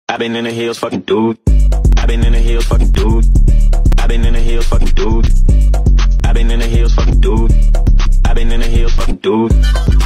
I've been in the hills, fucking dude. I've been in the hills, fucking dude. I've been in the hills, fucking dude. I've been in the hills, fucking dude. I've been in the hills, fucking dude.